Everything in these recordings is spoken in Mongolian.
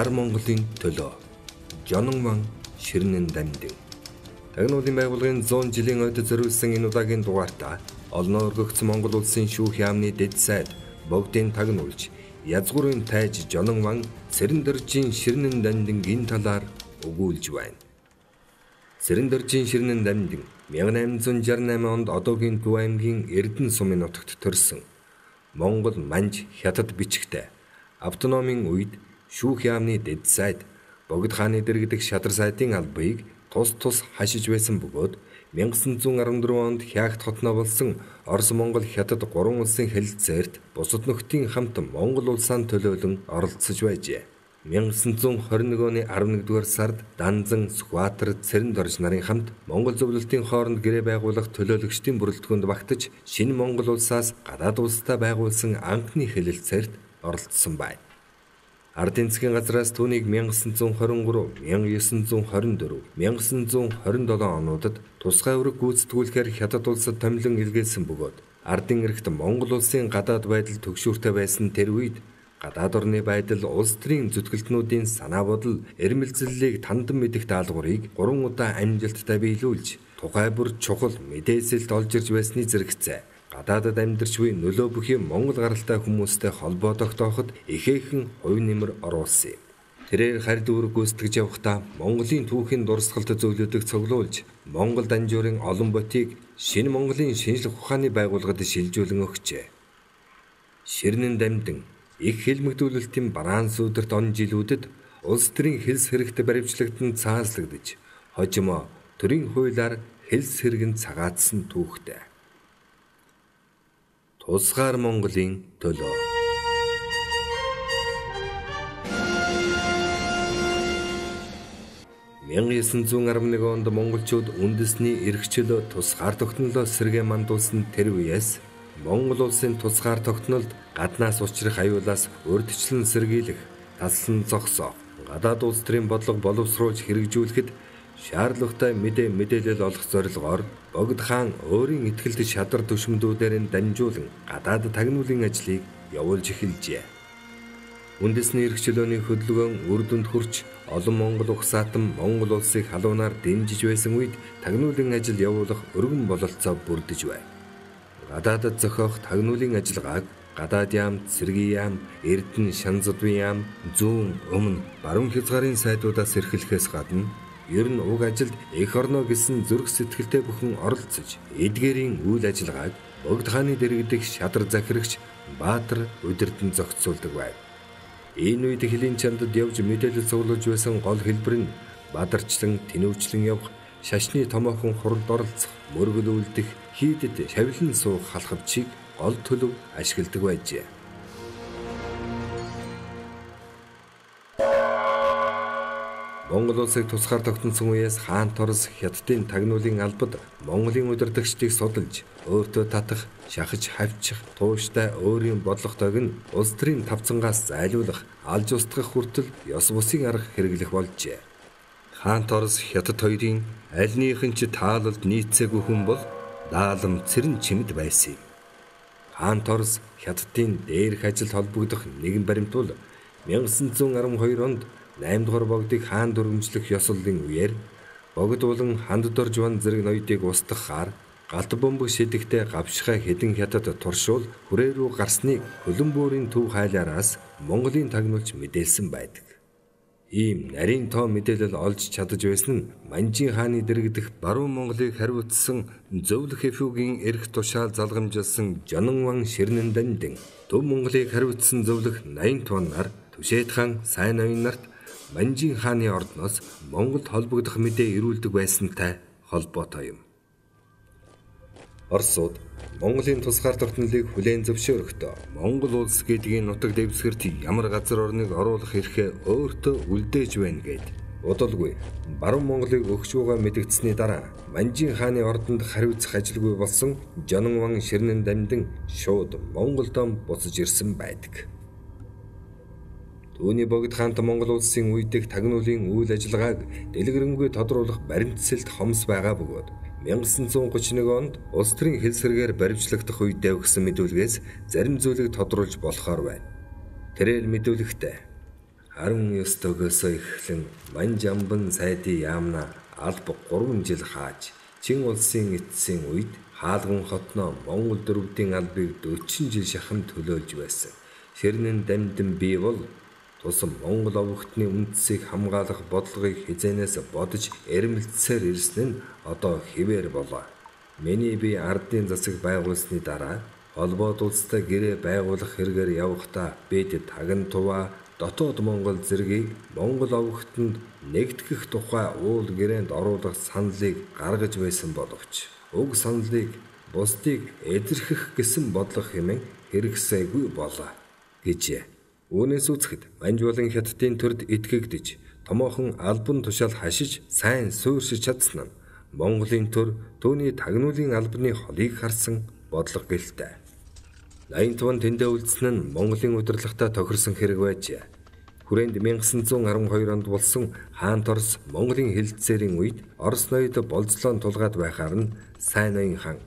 Тусгаар Монголын төлөө. Жононман Ширнэн Дамдин. Тагнуулын байгууллагын 100 жилийн ойд зориулсан энэ удаагийн дугаартаа олон өргөгдсөн Монгол улсын шүүх яамны дэд сайд богдын тагнуулж язгуурын тайж Жононман Цэрэндэржийн Ширнэн Дамдингийн талаар өгүүлж байна. Цэрэндэржийн Ширнэн Дамдин 1868 онд одоогийн Төв аймгийн Эрдэнэ сумын нутагт төрсөн. Монгол Манж хятад бичгтэй. Автономийн үед шүүх яамны дэд сайд Богд хааны дэргэдэх шадар сайдын албыг тус хашиж байсан бөгөөд 1914 онд Хяагт хотноо болсон Орос-Монгол Хятад 3 улсын хэлэлцээрт бусад нөхдийн хамт Монгол улсаан төлөөлөн оролцож байжээ. 1921 оны 11-р сард Данзан, Сүхбаатар, Цэрэндорж нарын хамт Монгол зөвлөлтийн хооронд гэрээ байгуулах төлөөлөгчдийн бүрэлдэхүүнд багтаж шинэ Монгол улсаас гадаад улстай байгуулсан анхны хэлэлцээрт оролцсон байна. Ардын засгийн газраас түүнийг 1923, 1924, 1927 онуудад тусгай үүрэг гүйцэтгүүлэхээр Хятад улсад томилон илгээсэн бөгөөд ардын эрхт Монгол улсын гадаад байдал төгшүүртэй байсан тэр үед гадаад орны байдал улс төрийн зүтгэлтнүүдийн санаа бодол, эрмэлзлэлийг тандан мэдэх даалгаврыг 3 удаа амжилттай биелүүлж тухай бүр чухал мэдээлэлд олж ирж байсны зэрэгцээ. Гадаадад амьдарч буй нөлөө бүхий Монгол гаралтай хүмүүстэй холбоо тогтооход ихээхэн хувь нэмэр оруулсан юм. Тэрээр хард үүрэг гүйцэтгэж явахдаа Монголын түүхийн дурсгалт зөвлөдөг цуглуулж Монгол данжуурын олон ботыг шинэ Монголын шинжлэх ухааны байгууллагад шилжүүлэн өгчээ. Ширнэн Дамдин их хэлмэгдүүлэлтийн бараан сүудэрт он жилүүдэд улс төрийн хэлс хэрэгт баривчлагдсан цаазлагдж хожимо төрийн хуулиар хэлс хэрэгэн цагаатсан түүхтэй. Тусгаар Монголын төлөө. 1911 онд монголчууд үндэсний эрх чөлөө тусгаар тогтнолоо сэргээ мандуулсан тэр үеэс Монгол улсын тусгаар тогтнолд гаднаас учрах аюулаас урьдчилан сэргийлэх, таслан зогсоох, гадаад улс төрийн бодлого боловсруулж хэрэгжүүлэхэд шаардлагатай мэдээлэл олох зорилгоор Богд хаан өөрийн итгэлд шадар түшмдүүдээр дамжуулан гадаад тагнуулын ажлыг явуулж эхэлжээ. Үндэсний эрх чөлөөний хөдөлгөөн үр дүнд хүрч олон монгол угсаатан Монгол улсыг халуунаар дэмжиж байсан үед тагнуулын ажил явуулах өргөн бололцоо бүрдэж байна. Гадаадд зохиох тагнуулын ажиллагааг гадаад яам, цэргийн яам, Эрдэнэ, Шанзадвын яам, зүүн, өмнө, баруун хязгаарын сайдуудаас эрхлэхээс гадна ер нь уг ажилд эх орноо гэсэн зүрх сэтгэлтэй бүхэн оролцож, эдгээрийн үйл ажиллагааг Богд хааны дэргэдэх шадар захирагч Баатар удирдан зохицуулдаг байв. Энэ үед хөлийн чандад явж мэдээлэл цуглуулж байсан гол хэлбэр нь бадарчлан, тэнүүчлэн явах, шашны томоохон хуралд оролцох, мөргөл үлдэх, хийдэд шавилан суух халхавчийг гол төлөв ашигладаг байжээ. Монгол улсыг тусгаар тогтносон үеэс хаан Торос Хятадын тагнуулын албад Монголын удирдагчдыг судалж, өөртөө татах, шахаж хавчих, тууштай өөрийн бодлоготойг нь улс төрийн тавцангаас зайлуулах, алж устгах хүртэл ёс бусын арга хэрэглэх болжээ. Хаан Торос Хятад хоёрын аль нэгэн ч таалалд нийцээгүй хүн бол даалам Цэрэн чимэд байсан юм. Хаан Торос Хятадын дээрх ажилд холбогдох нэгэн баримтвал 1912 онд 8 дугаар богдыг хаан дүрмжлэх ёслолын үеэр Богд болон Ханд Доржван зэрэг ноёдыг устгахаар галт бомб шидэхтэй гавшихай хэдэн хятад туршуул хүрээ рүү гарсныг хөлөн бөөрийн төв хайлаараас Монголын тагнуулч мэдээлсэн байдаг. Ийм нарийн тоо мэдээлэл олж чадаж байсан нь Манжийн хааны дэргэдэх баруун Монголыг хариуцсан зөвлөх эфүүгийн эрх тушаал залгамжилсан Жононман Ширнэн Дамдин Төв Монголыг хариуцсан зөвлөх 80 тоннаар Түшээд хаан сайн ноён нарт Манжийн хааны ордноос Монголд холбогдох мэдээ ирүүлдэг байсантай холбоотой юм. Оросууд Монголын тусгаар тогтнолыг хүлээн зөвшөөрөхдөө Монгол улс гэдгийн нутаг дэвсгэрт ямар газар орныг оруулах эрхээ өөртөө үлдээж байна гэд удалгүй баруун Монголыг өгч байгаа мэдэгдсэний дараа Манжийн хааны ордонд хариуцах ажилгүй болсон Жононман Ширнэн Дамдин шууд Монголдоо буцаж ирсэн байдаг. Түүний Богд хаант Монгол улсын үедэх тагнуулын үйл ажиллагааг дэлгэрэнгүй тодруулах баримтсэлт хомс байгаа бөгөөд 1931 онд улс төрийн хэлс хэрэгээр баривчлагдах үед давхсан мэдүүлгээс зарим зүйлийг тодруулж болохоор байна. Тэрээр мэдүүлэхдээ 19-өөс эхлэн Манжамбан сайдын яамна алба 3 жил хааж Чин улсын эцсийн үед хаалган хотноо Монгол дөрвдийн албыг 40 жил шахам төлөөлж байсан. Ширнэн дамдин бий бол тусам Монгол овогтны үндэсийг хамгаалах бодлогыг хизээнээс бодож эрмэлзсээр ирсэн нь одоо хэвээр болоо. Миний би ардын засаг байгуулсны дараа холбоод улстай гэрээ байгуулах хэрэгээр явахдаа бид тагн туваа дотоод Монгол зэргийг Монгол овогтонд нэгтгэх тухай уул гэрээнд оруулах саналыг гаргаж байсан боловч уг саналыг бусдыг эдэрхэх гэсэн бодлого хэмээн хэрэгсээгүй болоо гэжээ. Үүнээс үзэхэд Манж болон Хятадын төрд итгэгдэж томоохон албан тушаал хашиж сайн суурьшиж чадсан нь Монголын төр түүний тагнуулын албаны холыг харсан бодлого гэлтэй. 85 тэндээ үлдсэн нь Монголын удирдлагатай тохирсон хэрэг байжээ. Хүрээнд 1912 онд болсон Хаант Орос Монголын хэлэлцээрийн үед Орос ноёд болцлоон тулгаад байхаар нь сайн ноён хаан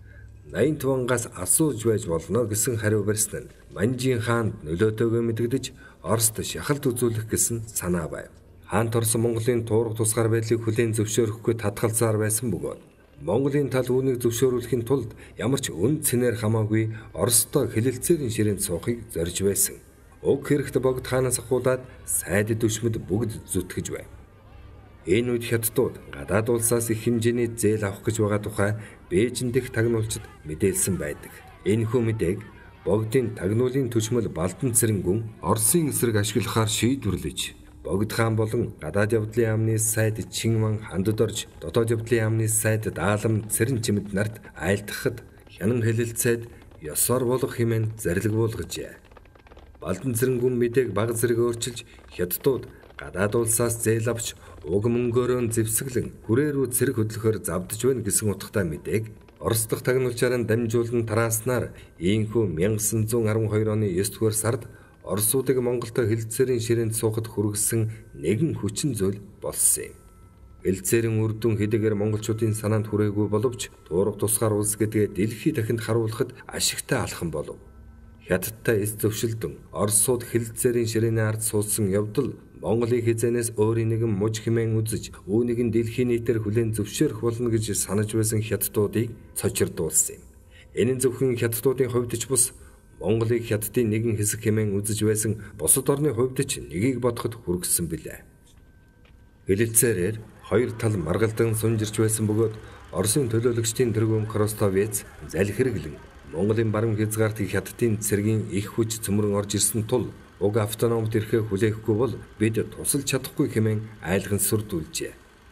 85-аас асууж байж болно гэсэн хариу барьсан нь Манжийн хаанд нөлөөтэйгөө мэдэгдэж Орост шахалт үзүүлэх гэсэн санаа байв. Хаант Орос Монголын туурах тусгаар байдлыг хүлээн зөвшөөрөхгүй татгалзаар байсан бөгөөд Монголын тал үүнийг зөвшөөрүүлэхийн тулд ямар ч үн цэнээр хамаагүй Оростой хэлэлцээрийн ширээнд суухыг зорж байсан. Уг хэрэгт Богд хаанаас ахуулаад сайд түшмэд бүгд зүтгэж байв. Энэ үед Хятадууд гадаад улсаас их хэмжээний зээл авах гэж байгаа тухай Бээжин дэх тагнуулчид мэдээлсэн байдаг. Энэхүү мэдээг Богдын тагнуулын түшмэл Балдан Цэрэнгүн Оросын эсрэг ашиглахаар шийдвэрлэж Богд хаан болон гадаад явдлын яамны сайд Чинман хандад орж дотоод явдлын яамны сайд Даалам Цэрэн чимэд нарт айлтгахад хянан хэлэлцээд ёсоор болох хэмээн зарлиг буулгажээ. Балдан Цэрэнгүн мэдээг баг зэрэг өөрчилж Хятадууд гадаад улсаас зээл авч уг мөнгөөрөө зэвсэглэн хүрээ рүү цэрэг хөдлөхөөр завдж байна гэсэн утгатай мэдээг Орос дахь тагнуулчаар нь дамжуулан тарааснаар ийхүү 1912 оны 9 дугаар сард Оросуудыг Монголтой хэлэлцээрийн ширээнд суухад хүргэсэн нэгэн хүчин зүйл болсон юм. Хэлэлцээрийн үр дүн хэдийгээр монголчуудын санаанд хүрээгүй боловч туурах тусгаар улс гэдгээ дэлхий дахинд харуулахад ашигтай алхам болов. Хятадтай эс зөвшөлдөн Оросууд хэлэлцээрийн ширээний ард суудсан явдал Монголын хизээнээс өөрийн нэгэн муж хэмээн үзэж үүнийг нь дэлхийн нийтээр хүлээн зөвшөөрөх болно гэж санаж байсан хятадуудыг цочирдуулсан юм. Энэ нь зөвхөн хятадуудын хувьд ч бус Монголыг Хятадын нэгэн хэсэг хэмээн үзэж байсан бусад орны хувьд ч нэгийг бодоход хүргэсэн билээ. Хэлэлцээрээр хоёр тал маргалдан сунжирч байсан бөгөөд Оросын төлөөлөгчдийн тэргүүн Кростовец залхирэглэн Монголын баруун хязгаарт Хятадын цэргийн их хүч цөмрөн орж ирсэн тул уг автономд ирэхээ хүлээхгүй бол бид тусалж чадахгүй хэмээн айлган сүрдүүлжээ.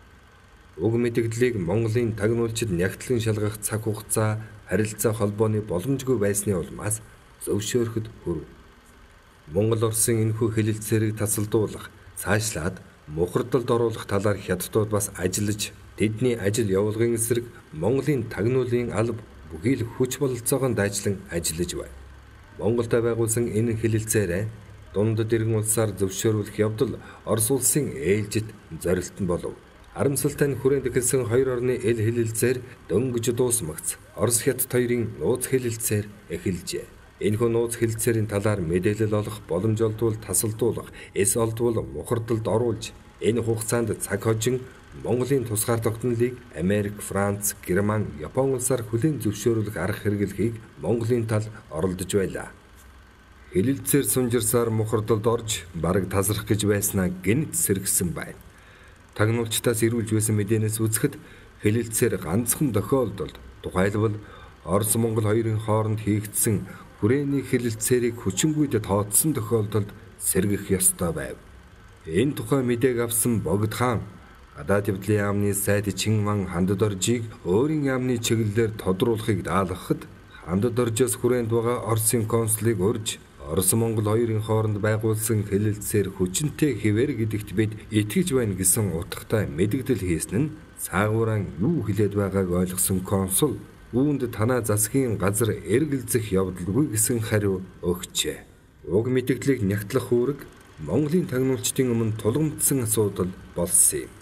Уг мэдээллийг Монголын тагнуулчид нягтлан шалгах цаг хугацаа харилцаа холбооны боломжгүй байсны улмаас зөвшөөрөхөд хүрв. Монгол Оросын энэхүү хэлэлцээрийг тасалдуулах, цаашлаад мухардалд оруулах талаар Хятадууд бас ажиллаж, тэдний ажил явуулгын эсрэг Монголын тагнуулын алба бүхий л хүч бололцоогоо дайчлан ажиллаж байв. Монголтой байгуулсан энэ хэлэлцээрээ дунд дэргэн улсаар зөвшөөрүүлэх явдал Орос улсын ээлжид зорилтон болов. Харамсалтай нь хүрээнд эхэлсэн хоёр орны эл хэлэлцээр дөнгөж дуусмагц Орос Хятад хоёрын нууц хэлэлцээр эхэлжээ. Энэхүү нууц хэлэлцээрийн талаар мэдээлэл олох боломж олдвол тасалдуулах, эс олдвол мухардалд оруулж, энэ хугацаанд цаг хожин Монголын тусгаар тогтнолыг Америк, Франц, Герман, Япон улсаар хүлээн зөвшөөрүүлэх арга хэрэглэхийг Монголын тал оролдож байлаа. Хэлэлцээр сунжирсаар мухардалд орж бараг тасрах гэж байснаа гэнэт сэргсэн байна. Тагнуулчдаас ирүүлж байсан мэдээнээс үзэхэд хэлэлцээр ганцхан тохиолдолд тухайлбал Орос Монгол хоёрын хооронд хийгдсэн хүрээний хэлэлцээрийг хүчингүйд тооцсон тохиолдолд сэргэх ёстой байв. Энэ тухай мэдээг авсан Богд хаан гадаад явдлын яамны сайд Чинман хандад оржийг өөрийн яамны чиглэлээр тодруулахыг даалгахад хандад оржоос хүрээнд байгаа Оросын консулыг урьж Орос Монгол хоёрын хооронд байгуулсан хэлэлцээр хүчинтэй хэвээр гэдэгт бид итгэж байна гэсэн утгатай мэдэгдэл хийсэн нь цаагаараа юу хэлээд байгааг ойлгосон консул үүнд танаа засгийн газар эргэлзэх явдалгүй гэсэн хариу өгчээ. Уг мэдэгдлийг нягтлах үүрэг Монголын тагнуулчдын өмнө тулгамдсан асуудал болсон юм.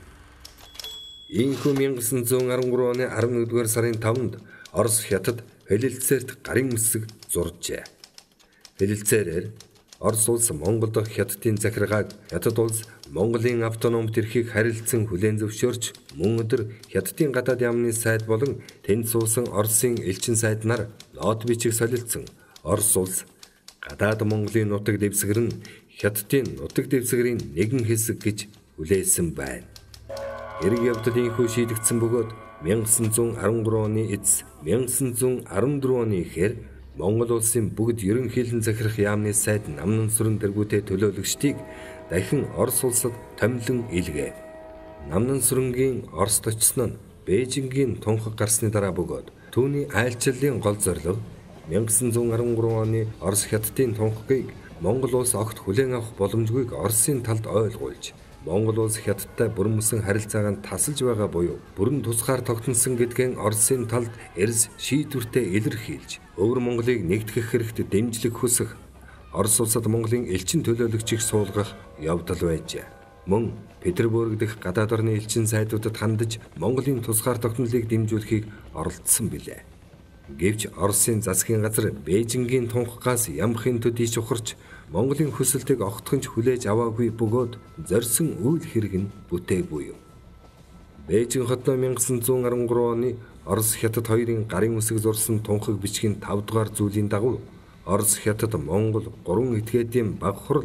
Ийхүү 1913 оны 11-р сарын 5-нд Орос Хятад хэлэлцээрт гарын үсэг зуржээ. Хэлэлцээрээр Орос улс Монгол дахь Хятадын захиргааг Хятад улс Монголын автономт эрхийг харилцан хүлээн зөвшөөрч мөн өдөр Хятадын гадаад яамны сайд болон тэнд суусан Оросын элчин сайд нар нот бичиг солилцсон. Орос улс гадаад Монголын нутаг дэвсгэр нь Хятадын нутаг дэвсгэрийн нэгэн хэсэг гэж хүлээсэн байна. Хэрэг явдал ийхүү шийдэгдсэн бөгөөд 1913 оны эз 1914 оны ихэр Монгол улсын бүгд ерөнхийлөн захирах яамны сайд Намнан сүрэн тэргүүтээ төлөөлөгчдийг дахин Орос улсад томилон илгээв. Намнан сүрэнгийн Оросд очсон нь Бээжингийн тунхаг гарсны дараа бөгөөд түүний айлчлалын гол зорилго 1913 оны Орос Хятадын тунхагийг Монгол улс огт хүлээн авах боломжгүйг Оросын талд ойлгуулж Монгол улс Хятадтай бүрмөсөн харилцаагаа тасалж байгаа буюу бүрэн тусгаар тогтносон гэдгэн Оросын талд эрс шийдвэртэй илэрхийлж өвөр Монголыг нэгтгэх хэрэгт дэмжлэг хүсэх Орос улсад Монголын элчин төлөөлөгчийг суулгах явдал байжээ. Мөн Петербург дэх гадаад орны элчин сайдуудад хандаж Монголын тусгаар тогтнолыг дэмжүүлэхийг оролдсон билээ. Гэвч Оросын засгийн газар Бээжингийн тунхагаас ямахын төдий чухарч Монголын хүсэлтийг огтхонч хүлээж аваагүй бөгөөд зорьсон үйл хэрэг нь бүтээгүй юм. Бээжин хотноо 1913 оны Орос Хятад хоёрын гарын үсэг зурсан тунхаг бичгийн 5 дугаар зүйлийн дагуу Орос Хятад Монгол 3 этгээдийн баг хурал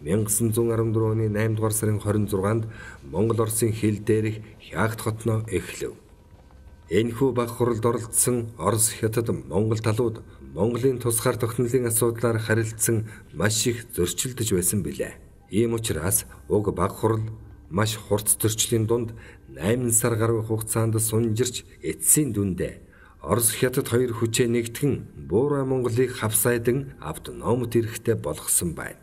1914 оны 8 дугаар сарын 26-нд Монгол Оросын хил дээрх Хягт хотноо эхлэв. Энэхүү баг хуралд оролцсон Орос Хятад Монгол талууд Монголын тусгаар тогтнолын асуудлаар харилцсан маш их зөрчилдөж байсан билээ. Ийм учраас уг баг хурал маш хурц зөрчлийн дунд 8 сар гаруй хугацаанд сунжирч эцсийн дүндээ Орос Хятад хоёр хүчээ нэгтгэн Буурай Монголыг хавсайдан автономт эрхтэй болгосон байна.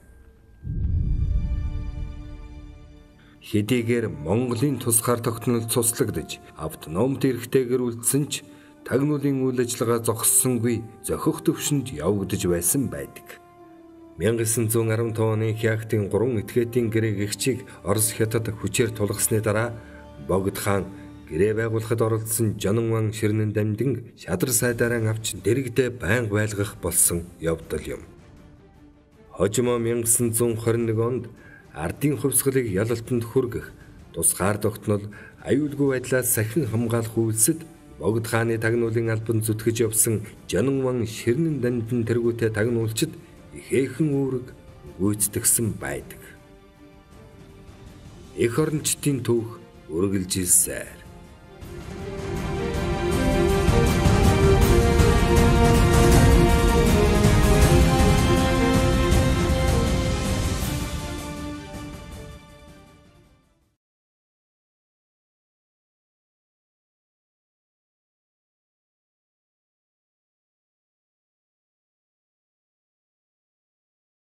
Хэдийгээр Монголын тусгаар тогтнол цуслагдж автономт эрхтэйгээр үлдсэн ч тагнуулын үйл ажиллагаа зогссонгүй зохих төвшөнд явагдаж байсан байдаг. 1915 оны Хягтын 3 этгээдийн гэрээг эгчийг Орос Хятад хүчээр тулгасны дараа Богд хаан гэрээ байгуулахад оролцсон Жонон Ширнэн дамдин шадар сайдаараа авч дэрэгдээ байнга байлгах болсон явдал юм. Хожимо 1921 онд ардын хувьсгалыг ялалтанд хүргэх тусгаар тогтнол аюулгүй байдлаас сахин хамгаалах үйлсэд Богд хааны тагнуулын албан зүтгэж явсан Жонон Ширнэн дамдин тэргүүтээ тагнуулчид ихээхэн үүрэг гүйцэтгсэн байдаг. Эх орончдын түүх үргэлжилсэн.